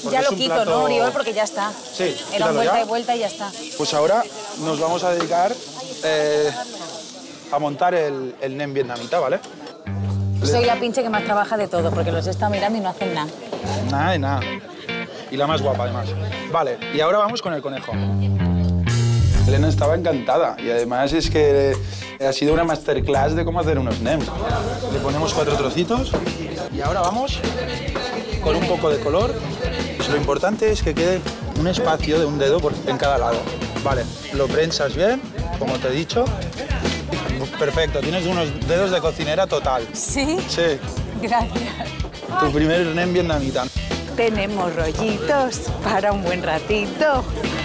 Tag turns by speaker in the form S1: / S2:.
S1: Ya lo quito, ¿no, Oriol? Porque ya está.
S2: Sí,
S1: Era vuelta
S2: ya.
S1: y vuelta y ya está.
S2: Pues ahora nos vamos a dedicar a montar el nem vietnamita, ¿vale?
S1: Soy la pinche que más trabaja de todo, porque los he estado mirando y no hacen nada.
S2: Nada de nada. Y la más guapa, además. Vale, y ahora vamos con el conejo. Elena estaba encantada y además es que ha sido una masterclass de cómo hacer unos nems. Le ponemos 4 trocitos y ahora vamos con un poco de color. Pues lo importante es que quede un espacio de un dedo en cada lado. Vale, lo prensas bien, como te he dicho. Perfecto, tienes unos dedos de cocinera total.
S1: ¿Sí?
S2: Sí.
S1: Gracias.
S2: Tu primer nem vietnamita.
S1: Tenemos rollitos para un buen ratito.